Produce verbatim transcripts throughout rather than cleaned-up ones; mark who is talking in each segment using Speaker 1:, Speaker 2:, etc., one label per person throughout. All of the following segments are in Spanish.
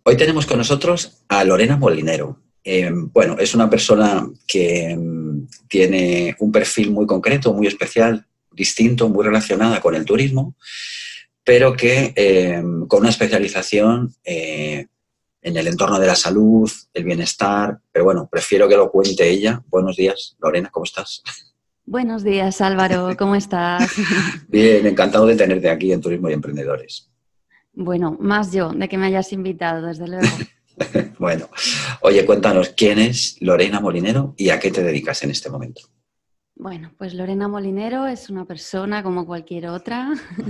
Speaker 1: Hoy tenemos con nosotros a Lorena Molinero. Eh, bueno, es una persona que um, tiene un perfil muy concreto, muy especial, distinto, muy relacionada con el turismo, pero que eh, con una especialización eh, en el entorno de la salud, el bienestar, pero bueno, prefiero que lo cuente ella. Buenos días, Lorena, ¿cómo estás?
Speaker 2: Buenos días, Álvaro, ¿cómo estás?
Speaker 1: Bien, encantado de tenerte aquí en Turismo y Emprendedores.
Speaker 2: Bueno, más yo, de que me hayas invitado, desde luego.
Speaker 1: Bueno, oye, cuéntanos, ¿quién es Lorena Molinero y a qué te dedicas en este momento?
Speaker 2: Bueno, pues Lorena Molinero es una persona como cualquier otra,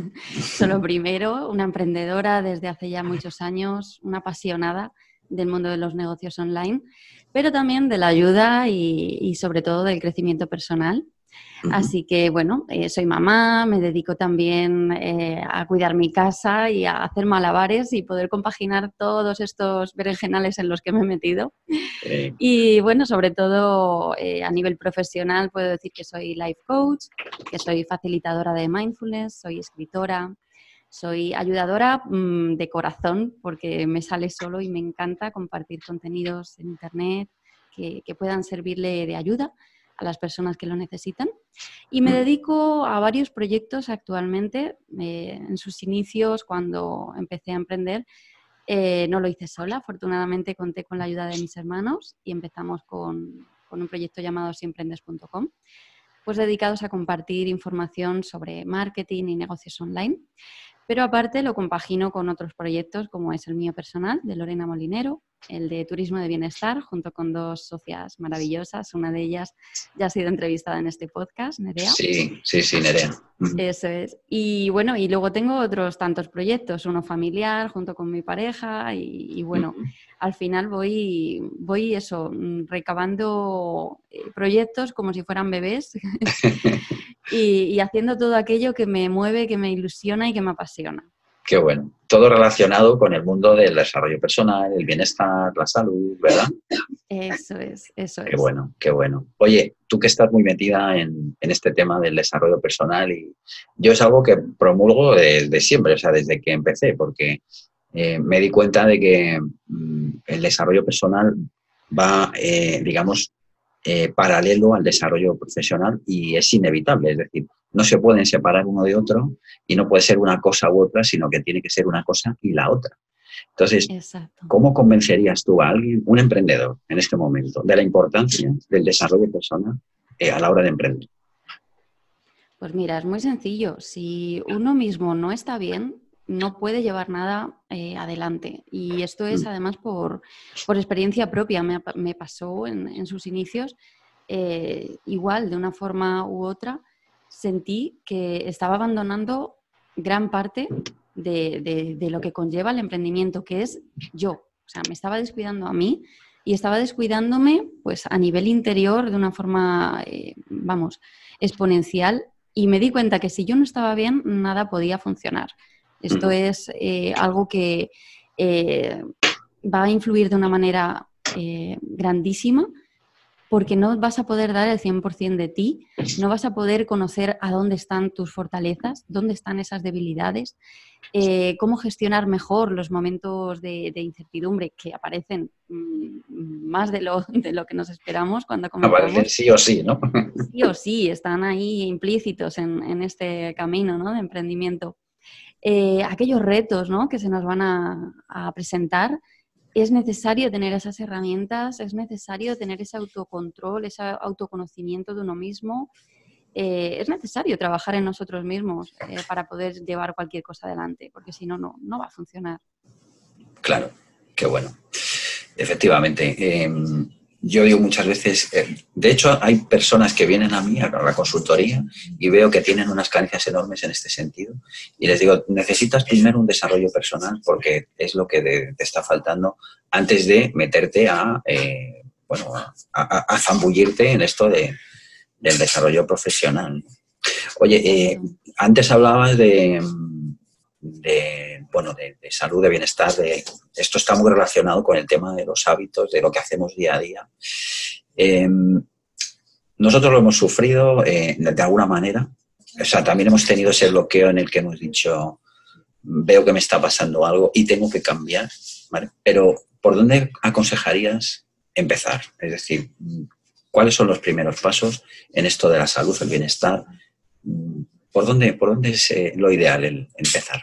Speaker 2: solo primero, una emprendedora desde hace ya muchos años, una apasionada del mundo de los negocios online, pero también de la ayuda y, y sobre todo del crecimiento personal.
Speaker 1: Uh-huh.
Speaker 2: Así que, bueno, eh, soy mamá, me dedico también eh, a cuidar mi casa y a hacer malabares y poder compaginar todos estos berenjenales en los que me he metido.
Speaker 1: Eh.
Speaker 2: Y, bueno, sobre todo eh, a nivel profesional puedo decir que soy life coach, que soy facilitadora de mindfulness, soy escritora, soy ayudadora mmm, de corazón porque me sale solo y me encanta compartir contenidos en Internet que, que puedan servirle de ayuda a las personas que lo necesitan. Y me dedico a varios proyectos actualmente. Eh, en sus inicios, cuando empecé a emprender, eh, no lo hice sola. Afortunadamente conté con la ayuda de mis hermanos y empezamos con, con un proyecto llamado si emprendes punto com, pues dedicados a compartir información sobre marketing y negocios online. Pero aparte lo compagino con otros proyectos como es el mío personal, de Lorena Molinero, el de Turismo de Bienestar, junto con dos socias maravillosas. Una de ellas ya ha sido entrevistada en este podcast, Nerea.
Speaker 1: Sí, sí, sí, Nerea.
Speaker 2: Eso es. Y bueno, y luego tengo otros tantos proyectos, uno familiar junto con mi pareja y, y bueno, uh-huh. al final voy, voy eso, recabando proyectos como si fueran bebés y, y haciendo todo aquello que me mueve, que me ilusiona y que me apasiona.
Speaker 1: Qué bueno. Todo relacionado con el mundo del desarrollo personal, el bienestar, la salud, ¿verdad?
Speaker 2: Eso es, eso es.
Speaker 1: Qué bueno, qué bueno. Oye, tú que estás muy metida en, en este tema del desarrollo personal, y yo es algo que promulgo desde siempre, o sea, desde que empecé, porque eh, me di cuenta de que mm, el desarrollo personal va, eh, digamos, eh, paralelo al desarrollo profesional y es inevitable, es decir, no se pueden separar uno de otro y no puede ser una cosa u otra, sino que tiene que ser una cosa y la otra. Entonces, exacto. ¿Cómo convencerías tú a alguien, un emprendedor en este momento, de la importancia del desarrollo personal eh, a la hora de emprender?
Speaker 2: Pues mira, es muy sencillo. Si uno mismo no está bien, no puede llevar nada eh, adelante. Y esto es además por, por experiencia propia. Me, me pasó en, en sus inicios, eh, igual de una forma u otra, sentí que estaba abandonando gran parte de, de, de lo que conlleva el emprendimiento, que es yo. O sea, me estaba descuidando a mí y estaba descuidándome pues, a nivel interior de una forma, eh, vamos, exponencial. Y me di cuenta que si yo no estaba bien, nada podía funcionar. Esto es eh, algo que eh, va a influir de una manera eh, grandísima porque no vas a poder dar el cien por ciento de ti, no vas a poder conocer a dónde están tus fortalezas, dónde están esas debilidades, eh, cómo gestionar mejor los momentos de, de incertidumbre que aparecen mmm, más de lo, de lo que nos esperamos cuando comenzamos.
Speaker 1: Aparecen sí o sí, ¿no?
Speaker 2: Sí o sí, están ahí implícitos en, en este camino, ¿no?, de emprendimiento. Eh, aquellos retos, ¿no?, que se nos van a, a presentar, es necesario tener esas herramientas, es necesario tener ese autocontrol, ese autoconocimiento de uno mismo. Eh, es necesario trabajar en nosotros mismos eh, para poder llevar cualquier cosa adelante, porque si no, no, no va a funcionar.
Speaker 1: Claro, qué bueno. Efectivamente. Eh, yo digo muchas veces, eh, de hecho hay personas que vienen a mí, a la consultoría, y veo que tienen unas carencias enormes en este sentido. Y les digo, necesitas primero un desarrollo personal porque es lo que de, te está faltando antes de meterte a, eh, bueno, a, a, a zambullirte en esto de, del desarrollo profesional. Oye, eh, antes hablabas de... de, bueno, de, de salud, de bienestar, de, esto está muy relacionado con el tema de los hábitos, de lo que hacemos día a día. Eh, nosotros lo hemos sufrido eh, de alguna manera, o sea, también hemos tenido ese bloqueo en el que hemos dicho, veo que me está pasando algo y tengo que cambiar, ¿vale? Pero, ¿por dónde aconsejarías empezar? Es decir, ¿cuáles son los primeros pasos en esto de la salud, el bienestar? ¿Por dónde, por dónde es eh, lo ideal el empezar?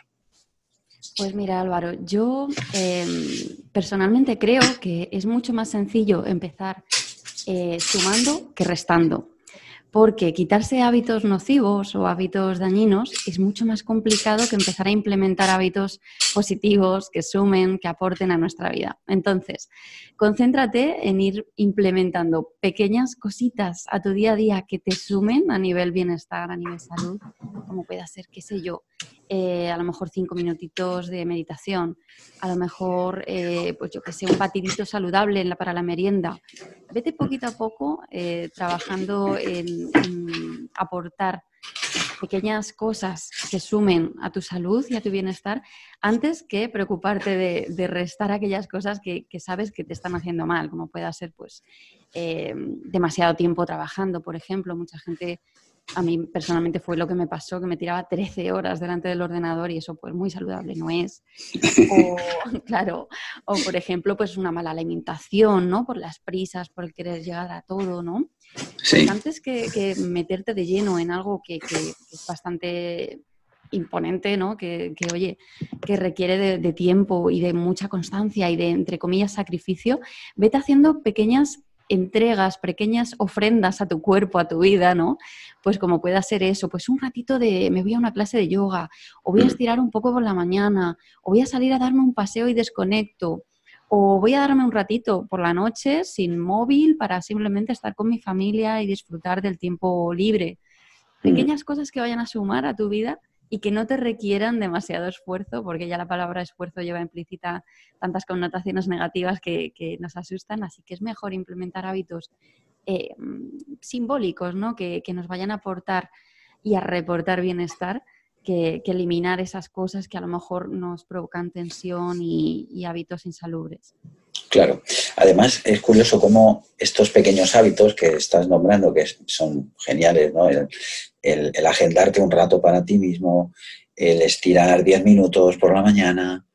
Speaker 2: Pues mira, Álvaro, yo eh, personalmente creo que es mucho más sencillo empezar eh, sumando que restando. Porque quitarse hábitos nocivos o hábitos dañinos es mucho más complicado que empezar a implementar hábitos positivos que sumen, que aporten a nuestra vida. Entonces, concéntrate en ir implementando pequeñas cositas a tu día a día que te sumen a nivel bienestar, a nivel salud, como pueda ser, qué sé yo, eh, a lo mejor cinco minutitos de meditación, a lo mejor, eh, pues yo qué sé, un batidito saludable en la, para la merienda. Vete poquito a poco eh, trabajando en, en aportar pequeñas cosas que sumen a tu salud y a tu bienestar antes que preocuparte de, de restar aquellas cosas que, que sabes que te están haciendo mal, como pueda ser pues eh, demasiado tiempo trabajando, por ejemplo. Mucha gente, a mí personalmente fue lo que me pasó, que me tiraba trece horas delante del ordenador y eso pues muy saludable no es. O, claro, o por ejemplo, pues una mala alimentación, ¿no? Por las prisas, por el querer llegar a todo, ¿no?
Speaker 1: Sí.
Speaker 2: Pues antes que, que meterte de lleno en algo que, que, que es bastante imponente, ¿no? Que, que oye, que requiere de, de tiempo y de mucha constancia y de, entre comillas, sacrificio, vete haciendo pequeñas entregas, pequeñas ofrendas a tu cuerpo, a tu vida, ¿no? Pues como pueda ser eso, pues un ratito de, me voy a una clase de yoga, o voy a estirar un poco por la mañana, o voy a salir a darme un paseo y desconecto, o voy a darme un ratito por la noche sin móvil para simplemente estar con mi familia y disfrutar del tiempo libre. Pequeñas cosas que vayan a sumar a tu vida y que no te requieran demasiado esfuerzo, porque ya la palabra esfuerzo lleva implícita tantas connotaciones negativas que, que nos asustan, así que es mejor implementar hábitos eh, simbólicos, ¿no? Que, que nos vayan a aportar y a reportar bienestar, que, que eliminar esas cosas que a lo mejor nos provocan tensión y, y hábitos insalubres.
Speaker 1: Claro. Además, es curioso cómo estos pequeños hábitos que estás nombrando, que son geniales, ¿no? El, el, el agendarte un rato para ti mismo, el estirar diez minutos por la mañana,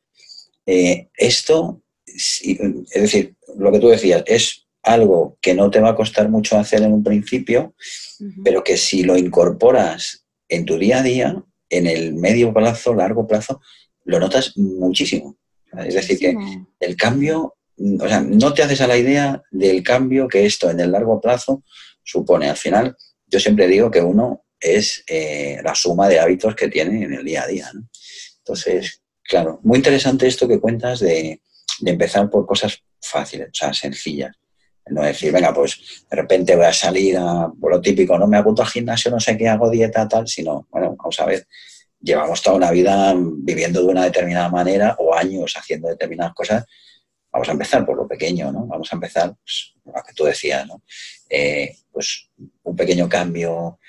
Speaker 1: eh, esto, es decir, lo que tú decías, es algo que no te va a costar mucho hacer en un principio, uh-huh. pero que si lo incorporas en tu día a día, en el medio plazo, largo plazo, lo notas muchísimo. Es decir, que el cambio, o sea, no te haces a la idea del cambio que esto en el largo plazo supone. Al final, yo siempre digo que uno es eh, la suma de hábitos que tiene en el día a día, ¿no? Entonces, claro, muy interesante esto que cuentas de, de empezar por cosas fáciles, o sea, sencillas. No decir, venga, pues de repente voy a salir a, por lo típico, no me apunto al gimnasio, no sé qué, hago dieta, tal, sino, bueno, vamos a ver, llevamos toda una vida viviendo de una determinada manera o años haciendo determinadas cosas. Vamos a empezar por lo pequeño, ¿no? Vamos a empezar, pues, lo que tú decías, ¿no? Eh, pues un pequeño cambio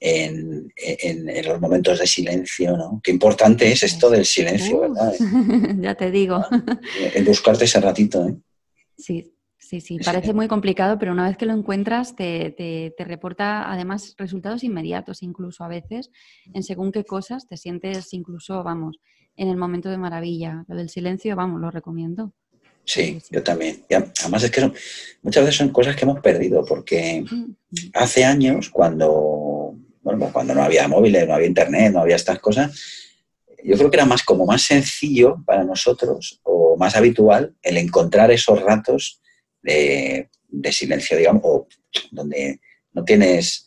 Speaker 1: en, en, en los momentos de silencio, ¿no? Qué importante es esto del silencio, uh, ¿verdad?
Speaker 2: Ya te digo.
Speaker 1: En buscarte ese ratito, ¿eh?
Speaker 2: Sí. Sí, sí, parece muy complicado, pero una vez que lo encuentras te, te, te reporta además resultados inmediatos, incluso a veces, en según qué cosas te sientes incluso, vamos, en el momento de maravilla. Lo del silencio, vamos, lo recomiendo.
Speaker 1: Sí, sí, yo también. Y además es que son, muchas veces son cosas que hemos perdido, porque hace años, cuando, bueno, cuando no había móviles, no había internet, no había estas cosas, yo creo que era más como más sencillo para nosotros o más habitual el encontrar esos ratos De, de silencio, digamos, o donde no tienes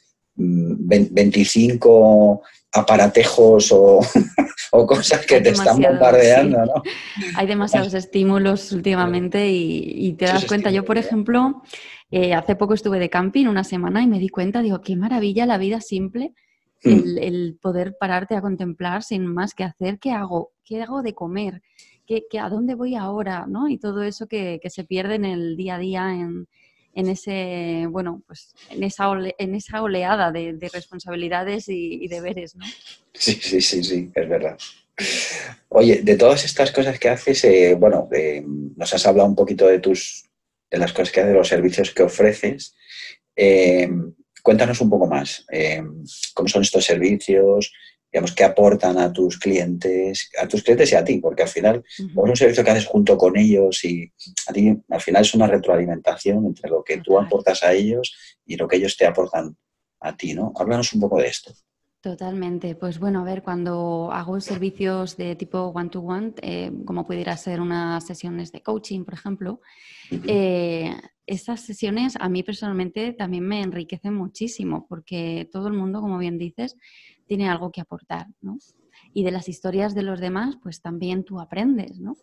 Speaker 1: veinticinco aparatejos o, o cosas que te están bombardeando, sí. ¿no?
Speaker 2: Hay demasiados estímulos últimamente y, y te das cuenta. Yo, por ejemplo, eh, hace poco estuve de camping una semana y me di cuenta, digo, qué maravilla la vida simple, hmm. el, el poder pararte a contemplar sin más que hacer, ¿qué hago? ¿Qué hago de comer? ¿Qué, qué, ¿A dónde voy ahora? ¿No? Y todo eso que, que se pierde en el día a día, en, en ese, bueno, pues en esa, ole, en esa oleada de, de responsabilidades y, y deberes, ¿no?
Speaker 1: Sí, sí, sí, sí, es verdad. Oye, de todas estas cosas que haces, eh, bueno, eh, nos has hablado un poquito de tus, de las cosas que haces, de los servicios que ofreces. Eh, cuéntanos un poco más. Eh, ¿Cómo son estos servicios? digamos, qué aportan a tus clientes, a tus clientes y a ti, porque al final uh-huh. es un servicio que haces junto con ellos y a ti al final es una retroalimentación entre lo que tú aportas a ellos y lo que ellos te aportan a ti, ¿no? Háblanos un poco de esto.
Speaker 2: Totalmente. Pues bueno, a ver, cuando hago servicios de tipo one-to-one, eh, como pudiera ser unas sesiones de coaching, por ejemplo, uh-huh. eh, estas sesiones a mí personalmente también me enriquecen muchísimo porque todo el mundo, como bien dices, tiene algo que aportar, ¿no? Y de las historias de los demás, pues también tú aprendes, ¿no?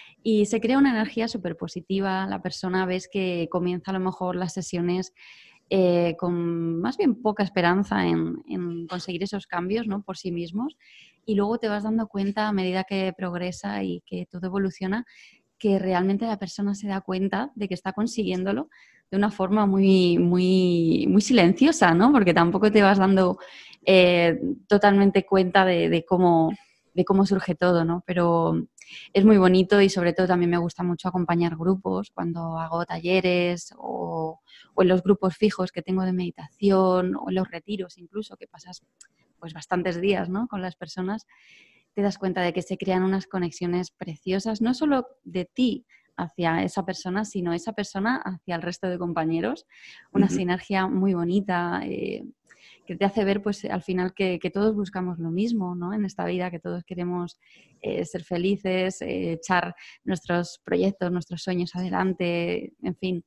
Speaker 2: Y se crea una energía súper positiva. La persona ves que comienza a lo mejor las sesiones Eh, con más bien poca esperanza en, en conseguir esos cambios, ¿no? Por sí mismos, y luego te vas dando cuenta a medida que progresa y que todo evoluciona que realmente la persona se da cuenta de que está consiguiéndolo de una forma muy, muy, muy silenciosa, ¿no? Porque tampoco te vas dando eh, totalmente cuenta de, de, cómo, de cómo surge todo, ¿no? Pero es muy bonito y sobre todo también me gusta mucho acompañar grupos cuando hago talleres o, o en los grupos fijos que tengo de meditación o en los retiros incluso, que pasas pues bastantes días, ¿no? Con las personas, te das cuenta de que se crean unas conexiones preciosas, no solo de ti hacia esa persona, sino esa persona hacia el resto de compañeros. Una uh-huh. sinergia muy bonita, eh, que te hace ver pues al final que, que todos buscamos lo mismo, ¿no? En esta vida, que todos queremos eh, ser felices, eh, echar nuestros proyectos, nuestros sueños adelante, en fin,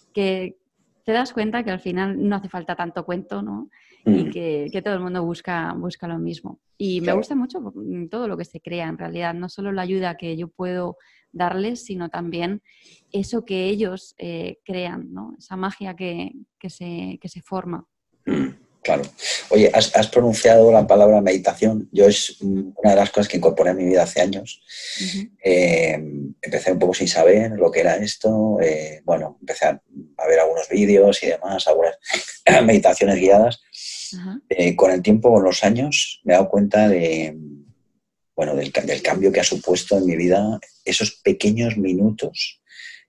Speaker 2: que te das cuenta que al final no hace falta tanto cuento, ¿no? Mm. Y que, que todo el mundo busca, busca lo mismo. Y claro. me gusta mucho todo lo que se crea en realidad, no solo la ayuda que yo puedo darles, sino también eso que ellos eh, crean, ¿no? Esa magia que, que, se, que se forma.
Speaker 1: Mm. Claro. Oye, has, has pronunciado la palabra meditación. Yo es una de las cosas que incorporé en mi vida hace años. Uh-huh. Eh, empecé un poco sin saber lo que era esto. Eh, bueno, empecé a, a ver algunos vídeos y demás, algunas meditaciones guiadas. Uh-huh. Eh, con el tiempo, con los años, me he dado cuenta de, bueno, del, del cambio que ha supuesto en mi vida esos pequeños minutos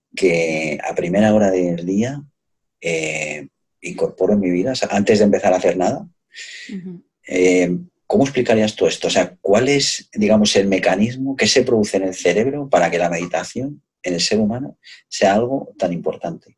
Speaker 1: que a primera hora del día eh, incorporo en mi vida, o sea, antes de empezar a hacer nada. Uh-huh. Eh, ¿Cómo explicarías tú esto? O sea, ¿cuál es, digamos, el mecanismo que se produce en el cerebro para que la meditación en el ser humano sea algo tan importante?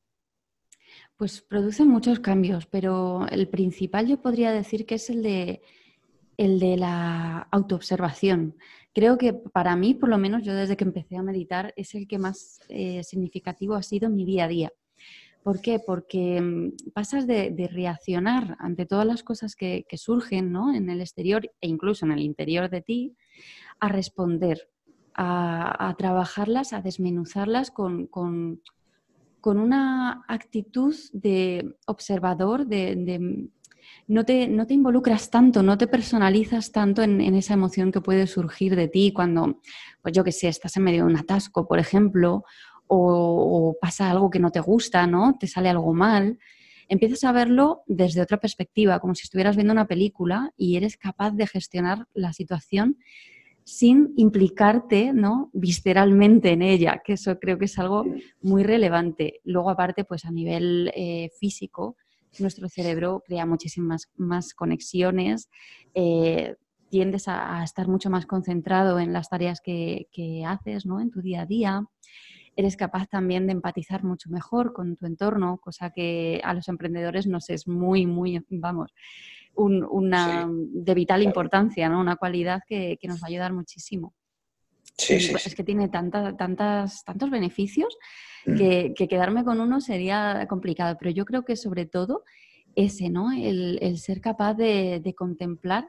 Speaker 2: Pues produce muchos cambios, pero el principal yo podría decir que es el de, el de la autoobservación. Creo que para mí, por lo menos yo desde que empecé a meditar, es el que más eh, significativo ha sido en mi día a día. ¿Por qué? Porque pasas de, de reaccionar ante todas las cosas que, que surgen, ¿no? En el exterior e incluso en el interior de ti, a responder, a, a trabajarlas, a desmenuzarlas con, con, con una actitud de observador, de, de no, te, no te involucras tanto, no te personalizas tanto en, en esa emoción que puede surgir de ti cuando, pues yo qué sé, estás en medio de un atasco, por ejemplo, O, o pasa algo que no te gusta, ¿no? Te sale algo mal, empiezas a verlo desde otra perspectiva, como si estuvieras viendo una película y eres capaz de gestionar la situación sin implicarte, ¿no? Visceralmente en ella, que eso creo que es algo muy relevante. Luego, aparte, pues a nivel eh, físico, nuestro cerebro crea muchísimas más conexiones, eh, tiendes a, a estar mucho más concentrado en las tareas que, que haces, ¿no? En tu día a día. Eres capaz también de empatizar mucho mejor con tu entorno, cosa que a los emprendedores nos es muy, muy, vamos, un, una sí, de vital claro. importancia, ¿no? Una cualidad que, que nos va a ayudar muchísimo.
Speaker 1: Sí, sí,
Speaker 2: es
Speaker 1: sí.
Speaker 2: que tiene tanta, tantas, tantos beneficios mm. que, que quedarme con uno sería complicado, pero yo creo que sobre todo ese, ¿no? El, el ser capaz de, de contemplar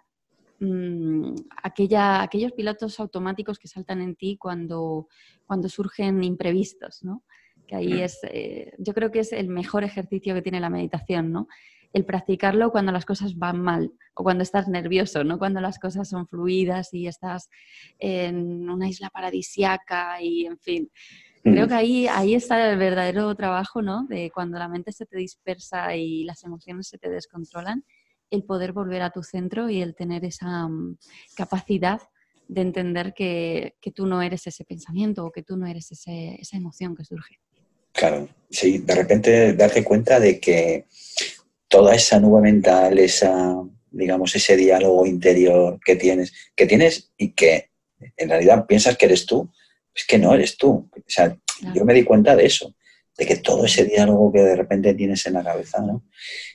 Speaker 2: Aquella, aquellos pilotos automáticos que saltan en ti cuando, cuando surgen imprevistos, ¿no? Que ahí es, eh, yo creo que es el mejor ejercicio que tiene la meditación, ¿no? El practicarlo cuando las cosas van mal o cuando estás nervioso, no cuando las cosas son fluidas y estás en una isla paradisiaca y, en fin. Creo que ahí, ahí está el verdadero trabajo, ¿no? De cuando la mente se te dispersa y las emociones se te descontrolan, el poder volver a tu centro y el tener esa um, capacidad de entender que, que tú no eres ese pensamiento o que tú no eres ese, esa emoción que surge.
Speaker 1: Claro, sí, de repente darte cuenta de que toda esa nube mental, esa, digamos, ese diálogo interior que tienes, que tienes y que en realidad piensas que eres tú, es que no eres tú. O sea,
Speaker 2: Claro.
Speaker 1: yo me di cuenta de eso, de que todo ese diálogo que de repente tienes en la cabeza, ¿no?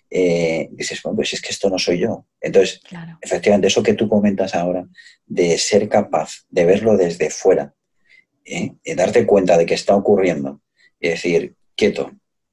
Speaker 1: Eh, dices, bueno, pues es que esto no soy yo. Entonces,
Speaker 2: Claro.
Speaker 1: efectivamente, eso que tú comentas ahora, de ser capaz de verlo desde fuera, ¿eh? Y darte cuenta de que está ocurriendo y decir, quieto,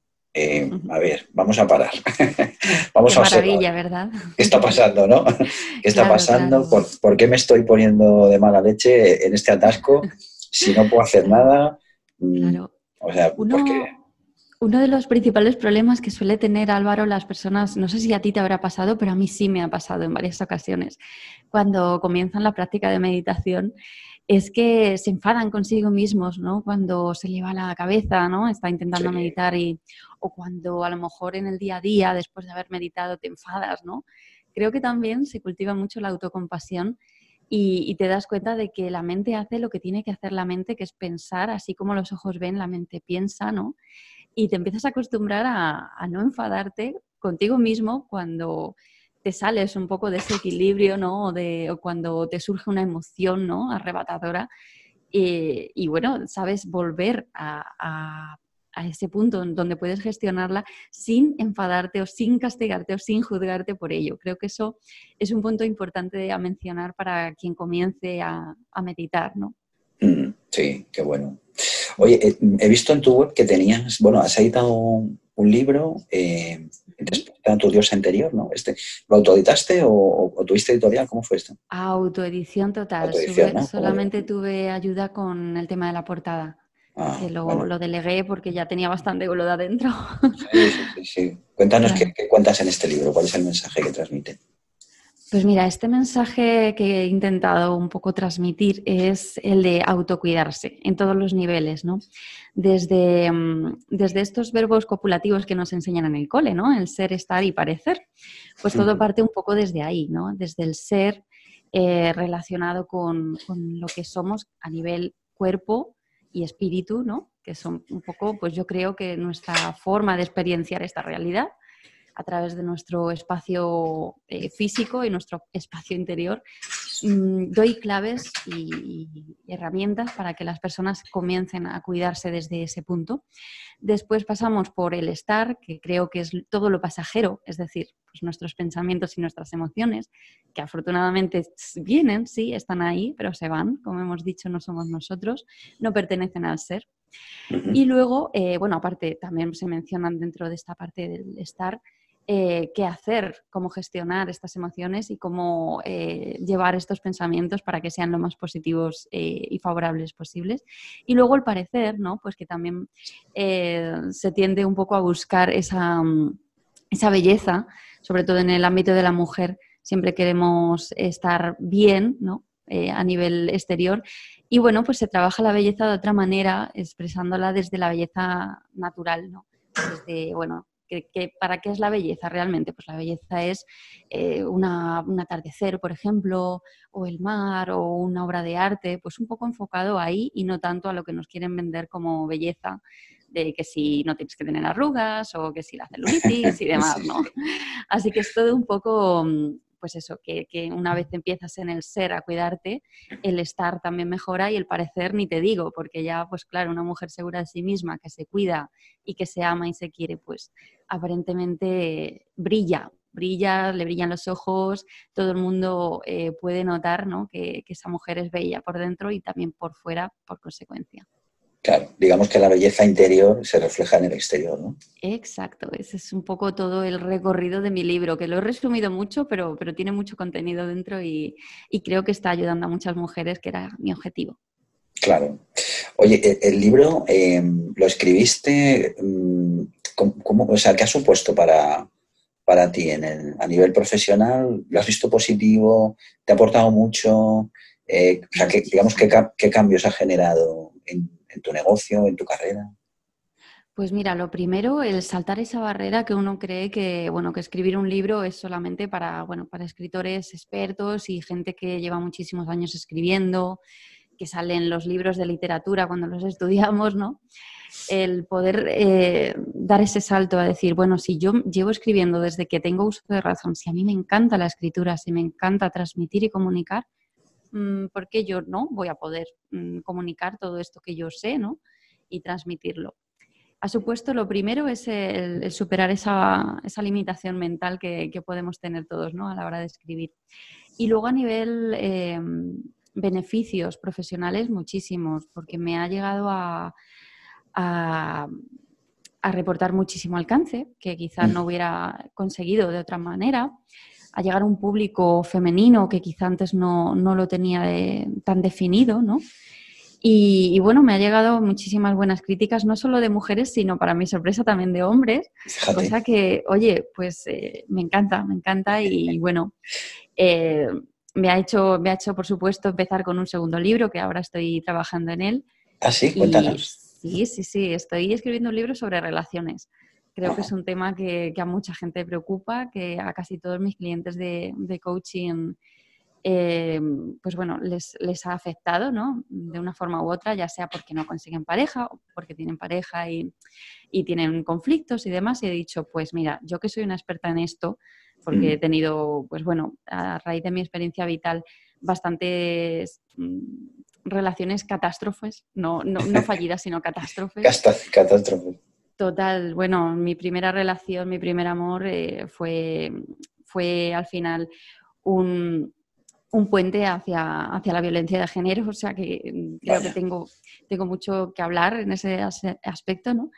Speaker 1: eh, a ver, vamos a parar, vamos
Speaker 2: Qué
Speaker 1: a observar.
Speaker 2: maravilla, ¿verdad?
Speaker 1: ¿Qué está pasando, no? ¿Qué está
Speaker 2: Claro,
Speaker 1: pasando?
Speaker 2: claro.
Speaker 1: ¿Por, por qué me estoy poniendo de mala leche en este atasco si no puedo hacer
Speaker 2: Claro,
Speaker 1: nada? Mm,
Speaker 2: claro.
Speaker 1: O sea, porque...
Speaker 2: Uno, uno de los principales problemas que suele tener, Álvaro, las personas, no sé si a ti te habrá pasado, pero a mí sí me ha pasado en varias ocasiones, cuando comienzan la práctica de meditación, es que se enfadan consigo mismos, ¿no? Cuando se le va la cabeza, ¿no? Está intentando
Speaker 1: Sí,
Speaker 2: meditar y, o cuando a lo mejor en el día a día, después de haber meditado, te enfadas, ¿no? Creo que también se cultiva mucho la autocompasión y, y te das cuenta de que la mente hace lo que tiene que hacer la mente, que es pensar, así como los ojos ven, la mente piensa, ¿no? Y te empiezas a acostumbrar a, a no enfadarte contigo mismo cuando te sales un poco de ese equilibrio, ¿no? O, de, o cuando te surge una emoción, ¿no? Arrebatadora. Eh, y bueno, sabes volver a, a, a ese punto en donde puedes gestionarla sin enfadarte o sin castigarte o sin juzgarte por ello. Creo que eso es un punto importante a mencionar para quien comience a, a meditar, ¿no?
Speaker 1: Mm, sí, qué bueno. Oye, eh, he visto en tu web que tenías, bueno, has editado un, un libro eh, respecto a tu diosa interior, ¿no? Este, ¿lo autoeditaste o, o tuviste editorial? ¿Cómo fue esto?
Speaker 2: Autoedición total.
Speaker 1: Autoedición,
Speaker 2: Sube-
Speaker 1: ¿no? Joder.
Speaker 2: solamente tuve ayuda con el tema de la portada,
Speaker 1: Ah,
Speaker 2: que lo,
Speaker 1: bueno.
Speaker 2: lo delegué porque ya tenía bastante con lo de adentro.
Speaker 1: Sí, sí, sí, sí. Cuéntanos qué,
Speaker 2: Claro.
Speaker 1: qué cuentas en este libro, cuál es el mensaje que transmite.
Speaker 2: Pues mira, este mensaje que he intentado un poco transmitir es el de autocuidarse en todos los niveles, ¿no? Desde, mm, desde estos verbos copulativos que nos enseñan en el cole, ¿no? El ser, estar y parecer. Pues todo parte un poco desde ahí, ¿no? Desde el ser eh, relacionado con, con lo que somos a nivel cuerpo y espíritu, ¿no? Que son un poco, pues yo creo que nuestra forma de experienciar esta realidad a través de nuestro espacio eh, físico y nuestro espacio interior. Mm, doy claves y, y herramientas para que las personas comiencen a cuidarse desde ese punto. Después pasamos por el estar, que creo que es todo lo pasajero, es decir, pues nuestros pensamientos y nuestras emociones, que afortunadamente vienen, sí, están ahí, pero se van, como hemos dicho, no somos nosotros, no pertenecen al ser.
Speaker 1: Ujú.
Speaker 2: Y luego, eh, bueno, aparte también se mencionan dentro de esta parte del estar, eh, qué hacer, cómo gestionar estas emociones y cómo eh, llevar estos pensamientos para que sean lo más positivos eh, y favorables posibles. Y luego el parecer, ¿no? Pues que también eh, se tiende un poco a buscar esa, esa belleza, sobre todo en el ámbito de la mujer, siempre queremos estar bien, ¿no? Eh, a nivel exterior. Y bueno, pues se trabaja la belleza de otra manera, expresándola desde la belleza natural, ¿no? Desde, bueno, que, que ¿para qué es la belleza realmente? Pues la belleza es eh, una, un atardecer, por ejemplo, o el mar, o una obra de arte, pues un poco enfocado ahí y no tanto a lo que nos quieren vender como belleza, de que si no tienes que tener arrugas o que si la celulitis y demás,
Speaker 1: Sí,
Speaker 2: ¿no?
Speaker 1: sí.
Speaker 2: Así que es todo un poco, pues eso, que, que una vez empiezas en el ser a cuidarte, el estar también mejora y el parecer ni te digo, porque ya, pues claro, una mujer segura de sí misma, que se cuida y que se ama y se quiere, pues aparentemente brilla, brilla, le brillan los ojos, todo el mundo eh, puede notar, ¿no? que, que esa mujer es bella por dentro y también por fuera, por consecuencia.
Speaker 1: Claro, digamos que la belleza interior se refleja en el exterior, ¿no?
Speaker 2: Exacto, ese es un poco todo el recorrido de mi libro, que lo he resumido mucho, pero, pero tiene mucho contenido dentro y, y creo que está ayudando a muchas mujeres, que era mi objetivo.
Speaker 1: Claro. Oye, el, el libro eh, lo escribiste, mm, ¿cómo, cómo- o sea, ¿qué ha supuesto para, para ti en el- a nivel profesional? ¿Lo has visto positivo? ¿Te ha aportado mucho? Eh, o sea, ¿qué, digamos, ¿qué,
Speaker 2: Muchísimo.
Speaker 1: ca- qué cambios ha generado en, en tu negocio, en tu carrera?
Speaker 2: Pues mira, lo primero, el saltar esa barrera que uno cree que, bueno, que escribir un libro es solamente para, bueno, para escritores expertos y gente que lleva muchísimos años escribiendo, que sale en los libros de literatura cuando los estudiamos, ¿no? El poder eh, dar ese salto a decir, bueno, si yo llevo escribiendo desde que tengo uso de razón, si a mí me encanta la escritura, si me encanta transmitir y comunicar, ¿por qué yo no voy a poder mm, comunicar todo esto que yo sé, ¿no? Y transmitirlo? Ha supuesto, lo primero es el, el superar esa, esa limitación mental que, que podemos tener todos, ¿no? A la hora de escribir. Y luego a nivel eh, beneficios profesionales, muchísimos, porque me ha llegado a, a, a reportar muchísimo alcance, que quizás no hubiera conseguido de otra manera, a llegar a un público femenino que quizá antes no, no lo tenía de, tan definido, ¿no? Y, y bueno, me ha llegado muchísimas buenas críticas, no solo de mujeres, sino para mi sorpresa también de hombres, Fíjate. Cosa que, oye, pues eh, me encanta, me encanta y bueno, eh, me ha hecho, me ha hecho, por supuesto, empezar con un segundo libro, que ahora estoy trabajando en él.
Speaker 1: ¿Ah, sí? Cuéntanos.
Speaker 2: Y, sí, sí, sí, estoy escribiendo un libro sobre relaciones. Creo que es un tema que, que a mucha gente preocupa, que a casi todos mis clientes de, de coaching, eh, pues bueno, les, les ha afectado, ¿no? De una forma u otra, ya sea porque no consiguen pareja o porque tienen pareja y, y tienen conflictos y demás. Y he dicho, pues mira, yo que soy una experta en esto, porque he tenido, pues bueno, a raíz de mi experiencia vital, bastantes mm, relaciones catástrofes, no, no, no fallidas, sino catástrofes.
Speaker 1: Catástrofes.
Speaker 2: Total, bueno, mi primera relación, mi primer amor eh, fue, fue al final un, un puente hacia, hacia la violencia de género, o sea que creo Vaya. que tengo, tengo mucho que hablar en ese aspecto, ¿no?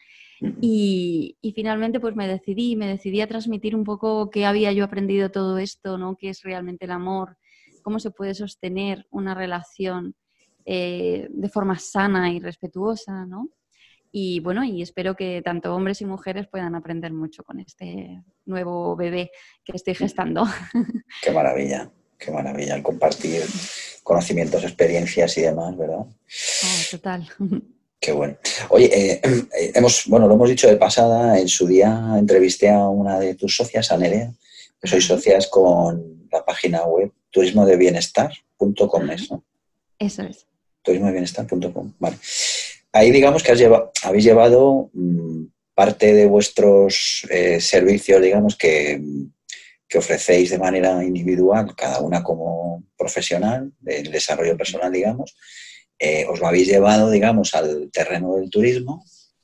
Speaker 2: Y, y finalmente pues me decidí, me decidí a transmitir un poco qué había yo aprendido todo esto, ¿no? Qué es realmente el amor, cómo se puede sostener una relación eh, de forma sana y respetuosa, ¿no? Y bueno, y espero que tanto hombres y mujeres puedan aprender mucho con este nuevo bebé que estoy gestando.
Speaker 1: Qué maravilla, qué maravilla el compartir conocimientos, experiencias y demás, ¿verdad?
Speaker 2: Oh, total.
Speaker 1: Qué bueno. Oye, eh, eh, hemos, bueno, lo hemos dicho de pasada, en su día entrevisté a una de tus socias, a Nerea, que sois socias con la página web turismo de bienestar punto com, ¿no?
Speaker 2: Eso es.
Speaker 1: turismo de bienestar punto com, vale. Ahí digamos que has lleva, habéis llevado mmm, parte de vuestros eh, servicios, digamos, que, que ofrecéis de manera individual, cada una como profesional, del desarrollo personal, digamos, eh, os lo habéis llevado, digamos, al terreno del turismo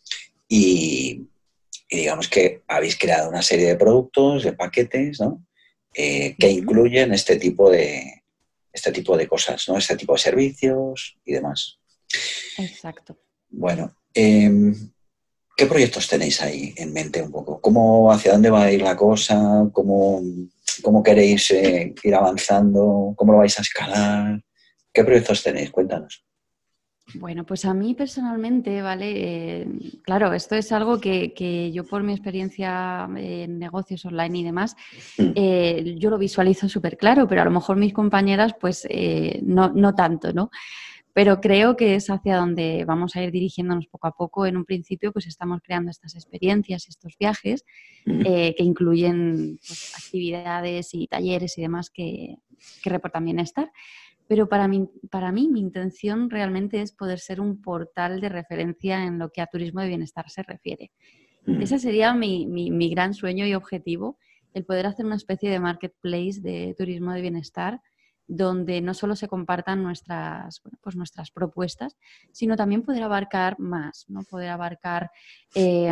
Speaker 1: y, y digamos que habéis creado una serie de productos, de paquetes, ¿no? Eh, que incluyen este tipo de, este tipo de cosas, ¿no? Este tipo de servicios y demás.
Speaker 2: Exacto.
Speaker 1: Bueno, eh, ¿qué proyectos tenéis ahí en mente un poco? ¿Cómo, hacia dónde va a ir la cosa? ¿Cómo, cómo queréis eh, ir avanzando? ¿Cómo lo vais a escalar? ¿Qué proyectos tenéis? Cuéntanos.
Speaker 2: Bueno, pues a mí personalmente, ¿vale? Eh, claro, esto es algo que, que yo por mi experiencia en negocios online y demás, eh, yo lo visualizo súper claro, pero a lo mejor mis compañeras pues eh, no, no tanto, ¿no? Pero creo que es hacia donde vamos a ir dirigiéndonos poco a poco. En un principio, pues estamos creando estas experiencias, estos viajes, eh, que incluyen pues, actividades y talleres y demás que, que reportan bienestar. Pero para mí, para mí, mi intención realmente es poder ser un portal de referencia en lo que a turismo de bienestar se refiere. Ese sería mi, mi, mi gran sueño y objetivo, el poder hacer una especie de marketplace de turismo de bienestar, donde no solo se compartan nuestras, bueno, pues nuestras propuestas, sino también poder abarcar más, ¿no? Poder abarcar eh,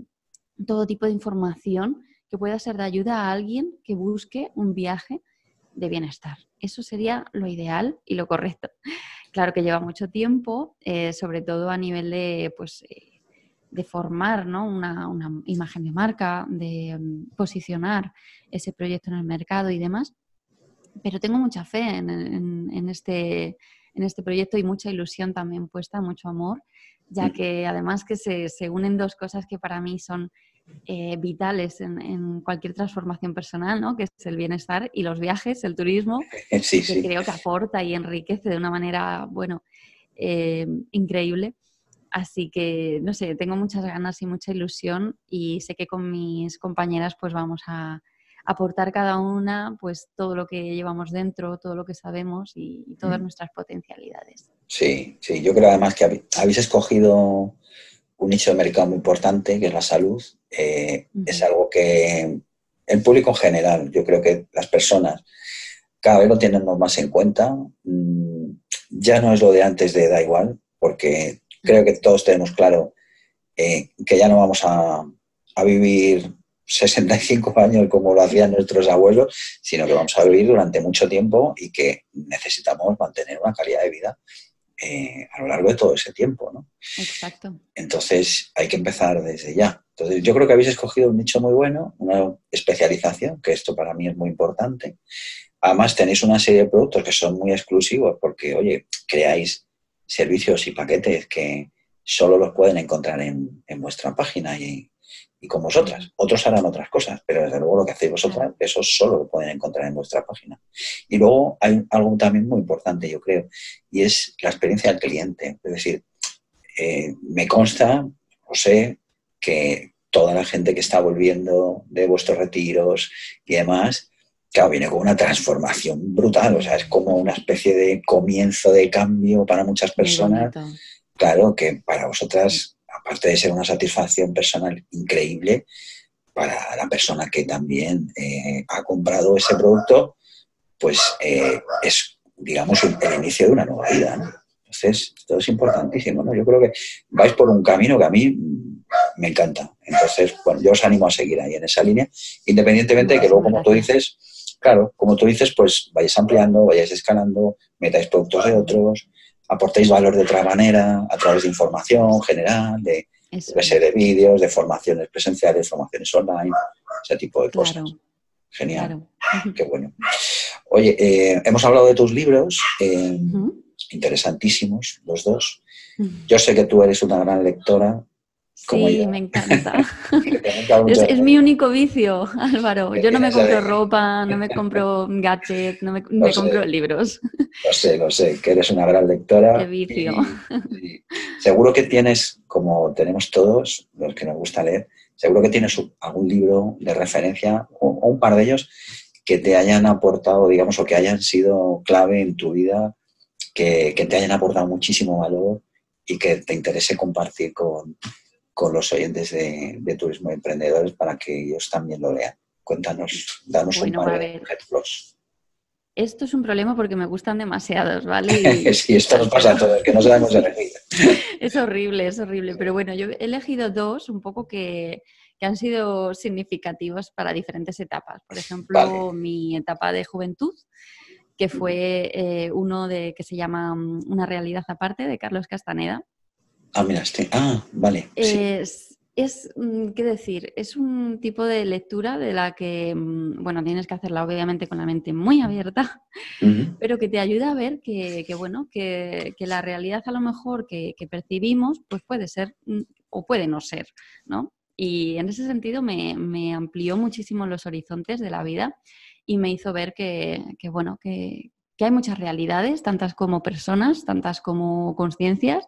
Speaker 2: todo tipo de información que pueda ser de ayuda a alguien que busque un viaje de bienestar. Eso sería lo ideal y lo correcto. Claro que lleva mucho tiempo, eh, sobre todo a nivel de, pues, eh, de formar, ¿no? una, una imagen de marca, de um, posicionar ese proyecto en el mercado y demás. Pero tengo mucha fe en, en, en, este, en este proyecto y mucha ilusión también puesta, mucho amor, ya que además que se, se unen dos cosas que para mí son eh, vitales en, en cualquier transformación personal, ¿no? Que es el bienestar y los viajes, el turismo,
Speaker 1: sí,
Speaker 2: que
Speaker 1: sí.
Speaker 2: creo que aporta y enriquece de una manera, bueno, eh, increíble. Así que, no sé, tengo muchas ganas y mucha ilusión y sé que con mis compañeras pues vamos a aportar cada una pues todo lo que llevamos dentro, todo lo que sabemos y, y todas
Speaker 1: Mm.
Speaker 2: nuestras potencialidades.
Speaker 1: Sí, sí, yo creo además que hab- habéis escogido un nicho de mercado muy importante, que es la salud. Eh,
Speaker 2: Uh-huh.
Speaker 1: Es algo que el público en general, yo creo que las personas cada vez lo tenemos más en cuenta. Mm, ya no es lo de antes de da igual, porque creo que todos tenemos claro eh, que ya no vamos a, a vivir sesenta y cinco años como lo hacían nuestros abuelos, sino que vamos a vivir durante mucho tiempo y que necesitamos mantener una calidad de vida eh, a lo largo de todo ese tiempo, ¿no?
Speaker 2: Exacto.
Speaker 1: Entonces hay que empezar desde ya. Entonces yo creo que habéis escogido un nicho muy bueno, una especialización, que esto para mí es muy importante. Además tenéis una serie de productos que son muy exclusivos porque, oye, creáis servicios y paquetes que solo los pueden encontrar en, en vuestra página y, y con vosotras. Otros harán otras cosas, pero desde luego lo que hacéis vosotras, eso solo lo pueden encontrar en vuestra página. Y luego hay algo también muy importante, yo creo, y es la experiencia del cliente. Es decir, eh, me consta, o sé, que toda la gente que está volviendo de vuestros retiros y demás, claro, viene con una transformación brutal, o sea, es como una especie de comienzo de cambio para muchas personas. Claro, que para vosotras, aparte de ser una satisfacción personal increíble, para la persona que también eh, ha comprado ese producto, pues eh, es, digamos, el inicio de una nueva vida, ¿no? Entonces, esto es importantísimo, ¿no? Yo creo que vais por un camino que a mí me encanta. Entonces, bueno, yo os animo a seguir ahí en esa línea, independientemente de que luego, como tú dices, claro, como tú dices, pues vayáis ampliando, vayáis escalando, metáis productos de otros, aportéis valor de otra manera, a través de información general, de, de, de vídeos, de formaciones presenciales, formaciones online, ese tipo de cosas.
Speaker 2: Claro.
Speaker 1: Genial.
Speaker 2: Claro.
Speaker 1: Qué bueno. Oye, eh, hemos hablado de tus libros, eh, uh-huh. interesantísimos los dos. Uh-huh. Yo sé que tú eres una gran lectora. Como
Speaker 2: sí,
Speaker 1: yo.
Speaker 2: me encanta. es, es mi único vicio, Álvaro. Yo no me compro de... ropa, no me compro gadgets, no me, me compro libros.
Speaker 1: Lo sé, lo sé, que eres una gran lectora.
Speaker 2: Qué vicio.
Speaker 1: Y, y seguro que tienes, como tenemos todos, los que nos gusta leer, seguro que tienes algún libro de referencia o, o un par de ellos que te hayan aportado, digamos, o que hayan sido clave en tu vida, que, que te hayan aportado muchísimo valor y que te interese compartir con, con los oyentes de, de Turismo Emprendedores para que ellos también lo lean. Cuéntanos, danos bueno, un par de ejemplos.
Speaker 2: Esto es un problema porque me gustan demasiados, ¿vale? Y,
Speaker 1: sí, esto nos pasa a todos, que no sabemos elegir.
Speaker 2: Es horrible, es horrible. Pero bueno, yo he elegido dos un poco que, que han sido significativos para diferentes etapas. Por ejemplo, vale. mi etapa de juventud, que fue eh, uno de que se llama Una realidad aparte, de Carlos Castaneda.
Speaker 1: Ah, mira, este. Ah, vale. Sí.
Speaker 2: Es, es, ¿qué decir? Es un tipo de lectura de la que, bueno, tienes que hacerla obviamente con la mente muy abierta, uh-huh. pero que te ayuda a ver que, que bueno, que, que la realidad a lo mejor que, que percibimos, pues puede ser o puede no ser, ¿no? Y en ese sentido me, me amplió muchísimo los horizontes de la vida y me hizo ver que, que bueno, que, que hay muchas realidades, tantas como personas, tantas como conciencias,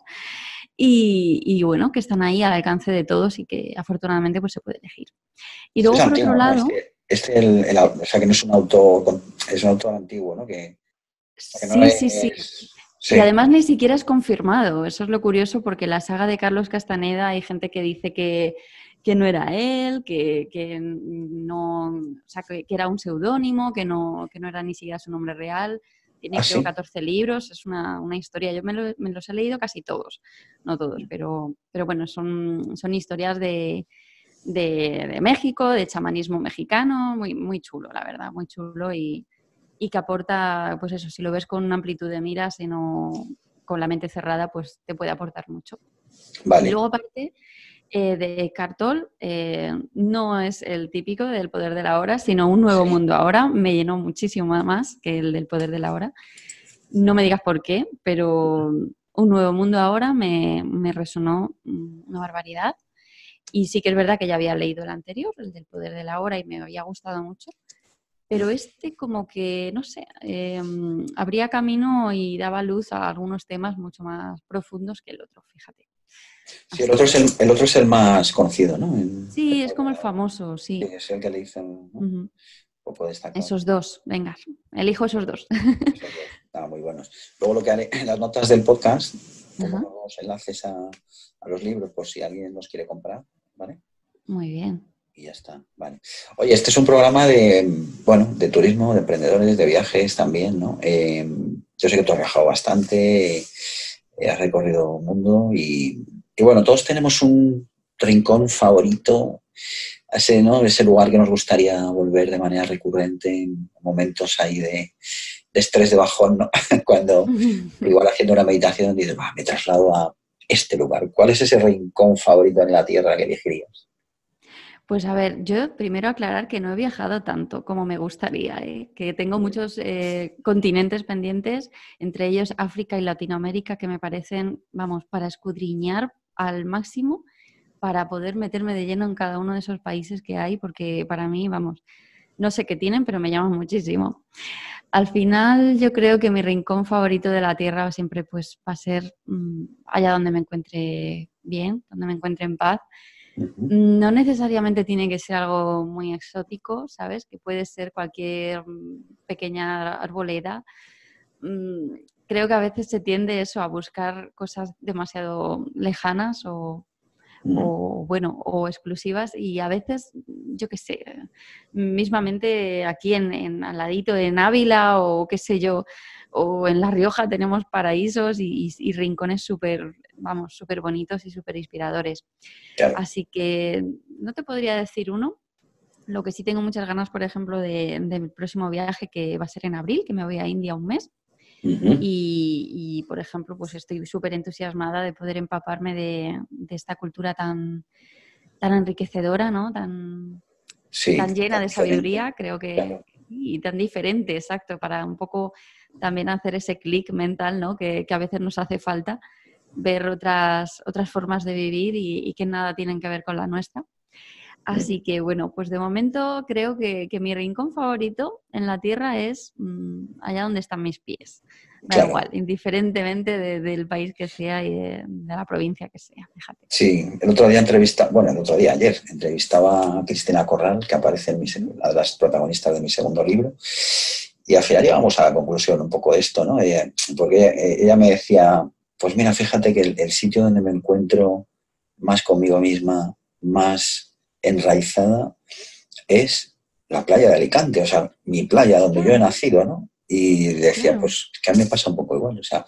Speaker 2: y, y bueno, que están ahí al alcance de todos y que afortunadamente pues se puede elegir. Y luego,
Speaker 1: es
Speaker 2: por
Speaker 1: antiguo,
Speaker 2: otro lado...
Speaker 1: Este, este el, el, o sea, que no es un autor, es un autor antiguo, ¿no? Que,
Speaker 2: que no sí, es, sí, sí. Sí. Y además ni siquiera es confirmado. Eso es lo curioso porque la saga de Carlos Castaneda hay gente que dice que, que no era él, que, que no, o sea, que, que era un seudónimo, que no, que no era ni siquiera su nombre real. Tiene, ¿Ah, creo, sí? catorce libros, es una, una historia. Yo me, lo, me, los he leído casi todos, no todos, pero, pero bueno, son, son historias de, de, de México, de chamanismo mexicano, muy, muy chulo, la verdad, muy chulo y, y que aporta, pues eso, si lo ves con una amplitud de miras y no con la mente cerrada, pues te puede aportar mucho. Vale. Y luego aparte eh, de Cartol, eh, no es el típico del Poder de la Hora, sino Un Nuevo sí. Mundo Ahora. Me llenó muchísimo más que el del Poder de la Hora. No me digas por qué, pero Un Nuevo Mundo Ahora me, me resonó una barbaridad. Y sí que es verdad que ya había leído el anterior, el del Poder de la Hora, y me había gustado mucho. Pero este como que, no sé, eh, abría camino y daba luz a algunos temas mucho más profundos que el otro, fíjate.
Speaker 1: Sí, el otro, es el, el otro es el más conocido, ¿no? El,
Speaker 2: Sí,
Speaker 1: el,
Speaker 2: es como el famoso, sí.
Speaker 1: sí, es el que le dicen, ¿no?
Speaker 2: Uh-huh.
Speaker 1: Poco destacado.
Speaker 2: Esos dos, venga, elijo esos dos.
Speaker 1: Esos dos, ah, muy buenos. Luego lo que haré en las notas del podcast, pongo
Speaker 2: Uh-huh.
Speaker 1: los enlaces a, a los libros por si alguien los quiere comprar, ¿vale?
Speaker 2: Muy bien.
Speaker 1: Y ya está, vale. Oye, este es un programa de, bueno, de turismo, de emprendedores, de viajes también, ¿no? Eh, yo sé que tú has viajado bastante, eh, has recorrido el mundo y, y, bueno, todos tenemos un rincón favorito, ese, ¿no? Ese lugar que nos gustaría volver de manera recurrente en momentos ahí de, de estrés, de bajón, ¿no? Cuando igual haciendo una meditación dices, bah, me traslado a este lugar. ¿Cuál es ese rincón favorito en la Tierra que elegirías?
Speaker 2: Pues a ver, yo primero aclarar que no he viajado tanto como me gustaría, ¿eh? Que tengo muchos eh, continentes pendientes, entre ellos África y Latinoamérica, que me parecen, vamos, para escudriñar al máximo, para poder meterme de lleno en cada uno de esos países que hay, porque para mí, vamos, no sé qué tienen, pero me llaman muchísimo. Al final yo creo que mi rincón favorito de la Tierra siempre pues va a ser mmm, allá donde me encuentre bien, donde me encuentre en paz.
Speaker 1: Uh-huh.
Speaker 2: No necesariamente tiene que ser algo muy exótico, ¿sabes? Que puede ser cualquier pequeña arboleda. Creo que a veces se tiende eso a buscar cosas demasiado lejanas o, uh-huh. o bueno, o exclusivas y a veces, yo qué sé, mismamente aquí en, en al ladito en Ávila o qué sé yo, o en La Rioja tenemos paraísos y, y, y rincones súper, vamos, súper bonitos y súper inspiradores. Claro. Así que no te podría decir uno. Lo que sí tengo muchas ganas, por ejemplo, de, de mi próximo viaje, que va a ser en abril, que me voy a India un mes. Uh-huh. Y, y, por ejemplo, pues estoy súper entusiasmada de poder empaparme de, de esta cultura tan, tan enriquecedora, ¿no? Tan, sí, tan llena tan de sabiduría, diferente. Creo que, claro. Y tan diferente, exacto, para un poco también hacer ese clic mental, ¿no? Que, que a veces nos hace falta, ver otras, otras formas de vivir y, y que nada tienen que ver con la nuestra. Así que, bueno, pues de momento creo que, que mi rincón favorito en la Tierra es mmm, allá donde están mis pies. Da claro. Igual, indiferentemente de, del país que sea y de, de la provincia que sea, fíjate.
Speaker 1: Sí, el otro día entrevista, bueno, el otro día, ayer, entrevistaba a Cristina Corral, que aparece en mi, una de las protagonistas de mi segundo libro, y al final llegamos a la conclusión un poco de esto, ¿no? Ella, porque ella, ella me decía, pues mira, fíjate que el, el sitio donde me encuentro más conmigo misma, más enraizada, es la playa de Alicante, o sea, mi playa donde claro. yo he nacido, ¿no? Y decía, claro. pues que a mí me pasa un poco igual, o sea,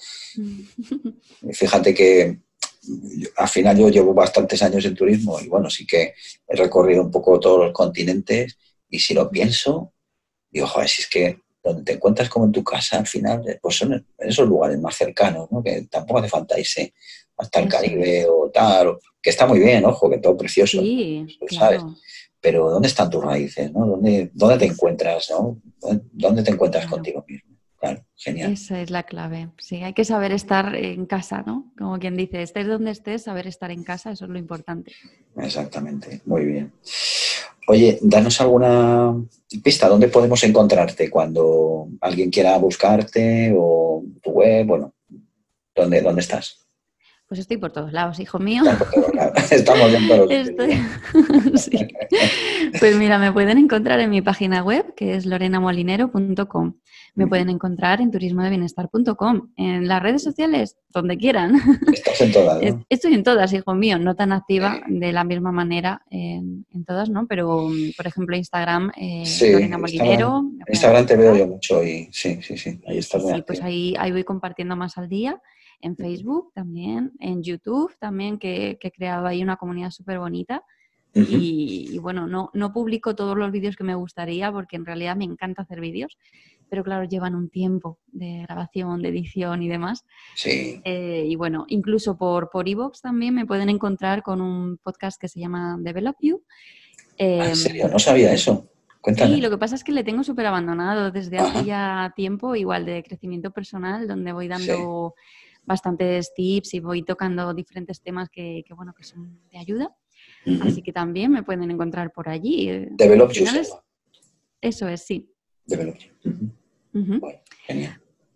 Speaker 1: fíjate que yo, al final yo llevo bastantes años en turismo y bueno, sí que he recorrido un poco todos los continentes y si lo pienso, digo, joder, si es que donde te encuentras como en tu casa, al final, pues son en esos lugares más cercanos, ¿no? Que tampoco hace falta irse hasta el Eso Caribe es. o tal, que está muy bien, ojo, que todo precioso,
Speaker 2: sí,
Speaker 1: ¿no?
Speaker 2: Claro.
Speaker 1: ¿Sabes? Pero ¿dónde están tus raíces, no? ¿Dónde, dónde te encuentras, no? ¿Dónde te encuentras claro. contigo mismo? Claro, genial.
Speaker 2: Esa es la clave. Sí, hay que saber estar en casa, ¿no? Como quien dice, estés donde estés, saber estar en casa, eso es lo importante.
Speaker 1: Exactamente, muy bien. Oye, danos alguna pista, ¿dónde podemos encontrarte cuando alguien quiera buscarte o tu web? Bueno, ¿dónde, dónde estás?
Speaker 2: Pues estoy por todos lados, hijo mío.
Speaker 1: Por todos lados. Estamos en todos los
Speaker 2: estoy... sí. Pues mira, me pueden encontrar en mi página web, que es lorena molinero punto com. Me pueden encontrar en turismo de bienestar punto com. En las redes sociales, donde quieran.
Speaker 1: Estás en todas, ¿no?
Speaker 2: Estoy en todas, hijo mío. No tan activa de la misma manera en, en todas, ¿no? Pero, por ejemplo, Instagram, eh,
Speaker 1: sí,
Speaker 2: Lorena Molinero.
Speaker 1: Instagram, Instagram te veo yo mucho y sí, sí, sí. Ahí estás
Speaker 2: sí, sí, pues ahí, ahí voy compartiendo más al día. En Facebook también, en YouTube también, que, que he creado ahí una comunidad súper bonita. Uh-huh. Y, y bueno, no, no publico todos los vídeos que me gustaría porque en realidad me encanta hacer vídeos, pero claro, llevan un tiempo de grabación, de edición y demás.
Speaker 1: Sí.
Speaker 2: Eh, y bueno, incluso por por iVoox también me pueden encontrar con un podcast que se llama Develop You.
Speaker 1: Eh, ¿En serio? No sabía eso. Cuéntame.
Speaker 2: Sí, lo que pasa es que le tengo súper abandonado desde hace Ajá. ya tiempo, igual de crecimiento personal, donde voy dando... Sí. bastantes tips y voy tocando diferentes temas que, que bueno, que son de ayuda. Uh-huh. Así que también me pueden encontrar por allí.
Speaker 1: Develop You.
Speaker 2: Eso es, sí.
Speaker 1: Develop You. Uh-huh.
Speaker 2: Uh-huh.
Speaker 1: Bueno, genial.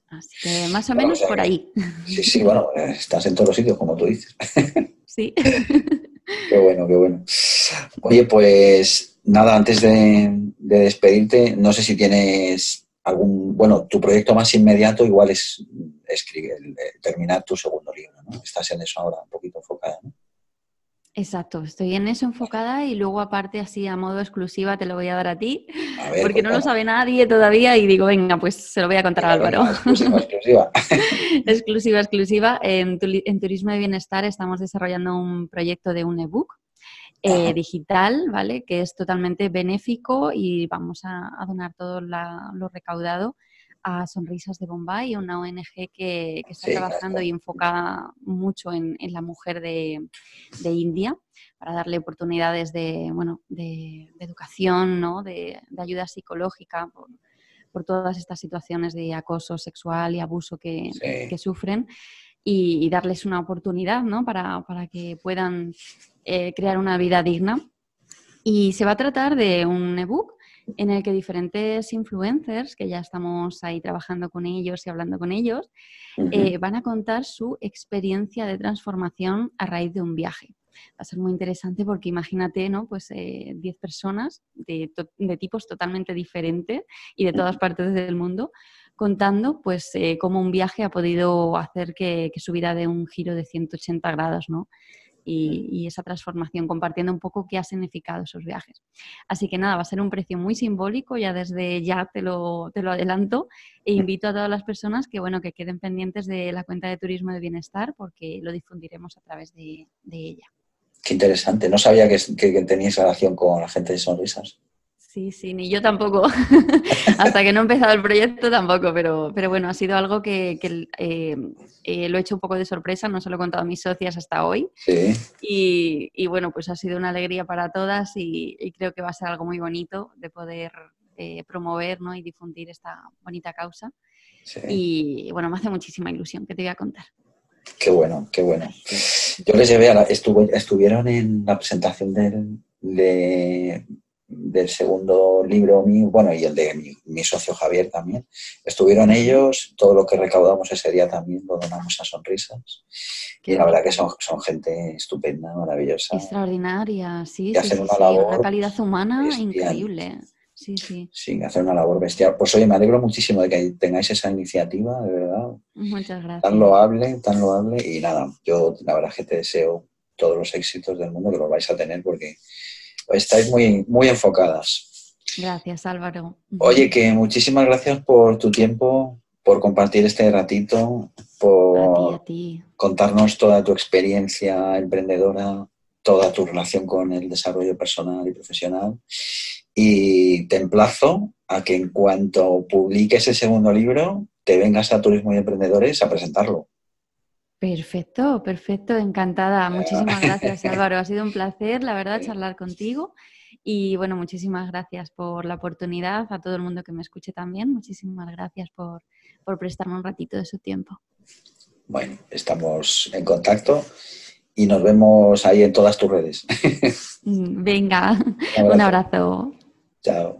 Speaker 2: Así que más o
Speaker 1: Bueno, o
Speaker 2: menos
Speaker 1: sea
Speaker 2: por
Speaker 1: que-
Speaker 2: ahí.
Speaker 1: sí, sí, bueno, eh, estás en todos los sitios, como tú dices.
Speaker 2: Sí.
Speaker 1: Qué bueno, qué bueno. Oye, pues nada, antes de, de despedirte, no sé si tienes algún, bueno, tu proyecto más inmediato igual es escribir, eh, terminar tu segundo libro, ¿no? Estás en eso ahora, un poquito enfocada, ¿no?
Speaker 2: Exacto, estoy en eso enfocada y luego aparte así a modo exclusiva te lo voy a dar a ti,
Speaker 1: A ver,
Speaker 2: porque no lo
Speaker 1: cuéntanos.
Speaker 2: sabe nadie todavía y digo, venga, pues se lo voy a contar a
Speaker 1: Venga,
Speaker 2: Álvaro.
Speaker 1: venga, exclusiva, exclusiva.
Speaker 2: Exclusiva, exclusiva. En, Tuli- en Turismo de Bienestar estamos desarrollando un proyecto de un ebook eh,
Speaker 1: Ajá,
Speaker 2: digital, ¿vale? Que es totalmente benéfico y vamos a, a donar todo la- lo recaudado a Sonrisas de Bombay, una O N G que, que está
Speaker 1: sí,
Speaker 2: trabajando
Speaker 1: claro.
Speaker 2: y enfocada mucho en, en la mujer de, de India para darle oportunidades de, bueno, de, de educación, ¿no? de, de ayuda psicológica por, por todas estas situaciones de acoso sexual y abuso que,
Speaker 1: Sí,
Speaker 2: que sufren y, y darles una oportunidad, ¿no? para, para que puedan eh, crear una vida digna. Y se va a tratar de un ebook en el que diferentes influencers, que ya estamos ahí trabajando con ellos y hablando con ellos,
Speaker 1: ujú,
Speaker 2: eh, van a contar su experiencia de transformación a raíz de un viaje. Va a ser muy interesante porque imagínate, ¿no? Pues eh, diez personas de, to- de tipos totalmente diferentes y de todas
Speaker 1: ujú.
Speaker 2: partes del mundo contando pues eh, cómo un viaje ha podido hacer que, que su vida dé un giro de ciento ochenta grados, ¿no? Y, y esa transformación, compartiendo un poco qué ha significado esos viajes. Así que nada, va a ser un precio muy simbólico, ya desde ya te lo, te lo adelanto, e invito a todas las personas que, bueno, que queden pendientes de la cuenta de Turismo de Bienestar porque lo difundiremos a través de, de ella.
Speaker 1: Qué interesante. No sabía que, que, que teníais relación con la gente de Sonrisas.
Speaker 2: Sí, sí, ni yo tampoco. Hasta que no he empezado el proyecto tampoco, pero, pero bueno, ha sido algo que, que eh, eh, lo he hecho un poco de sorpresa, no se lo he contado a mis socias hasta hoy.
Speaker 1: Sí,
Speaker 2: Y, y bueno, pues ha sido una alegría para todas y, y creo que va a ser algo muy bonito de poder eh, promover, ¿no? y difundir esta bonita causa.
Speaker 1: sí.
Speaker 2: Y bueno, me hace muchísima ilusión que te voy a contar.
Speaker 1: Qué bueno, qué bueno.
Speaker 2: Sí, sí,
Speaker 1: Yo
Speaker 2: sí.
Speaker 1: les llevé a la, estuve, estuvieron en la presentación del, de, del segundo libro mío, bueno, y el de mi, mi socio Javier también. Estuvieron
Speaker 2: Uh-huh.
Speaker 1: ellos, todo lo que recaudamos ese día también lo donamos a Sonrisas.
Speaker 2: Qué
Speaker 1: Y la verdad que
Speaker 2: bonito.
Speaker 1: son, son gente estupenda, maravillosa,
Speaker 2: Extraordinaria, sí,
Speaker 1: y
Speaker 2: sí,
Speaker 1: hacen
Speaker 2: sí,
Speaker 1: una
Speaker 2: sí. Una
Speaker 1: labor
Speaker 2: calidad humana
Speaker 1: bestial.
Speaker 2: increíble. Sí, sí.
Speaker 1: Sí, hacen una labor bestial. Pues oye, me alegro muchísimo de que tengáis esa iniciativa, de verdad.
Speaker 2: Muchas
Speaker 1: Tan
Speaker 2: gracias.
Speaker 1: loable, tan loable. Y nada, yo la verdad es que te deseo todos los éxitos del mundo que los vais a tener porque estáis muy, muy enfocadas.
Speaker 2: Gracias, Álvaro.
Speaker 1: Oye, que muchísimas gracias por tu tiempo, por compartir este ratito,
Speaker 2: A ti, a
Speaker 1: por
Speaker 2: ti.
Speaker 1: contarnos toda tu experiencia emprendedora, toda tu relación con el desarrollo personal y profesional. Y te emplazo a que en cuanto publiques el segundo libro, te vengas a Turismo y Emprendedores a presentarlo.
Speaker 2: Perfecto, perfecto, encantada. Muchísimas gracias, Álvaro. Ha sido un placer, la verdad, charlar contigo. Y bueno, muchísimas gracias por la oportunidad, a todo el mundo que me escuche también. Muchísimas gracias por, por prestarme un ratito de su tiempo.
Speaker 1: Bueno, estamos en contacto y nos vemos ahí en todas tus redes.
Speaker 2: Venga,
Speaker 1: Un
Speaker 2: un
Speaker 1: abrazo.
Speaker 2: abrazo.
Speaker 1: Chao.